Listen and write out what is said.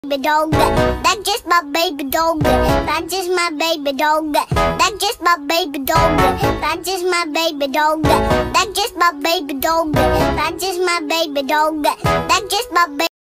baby dog. That's just my baby dog. That's just my baby dog. That's just my baby dog. That's just my baby dog. That's just my baby dog. That's just my baby dog. That's just my baby.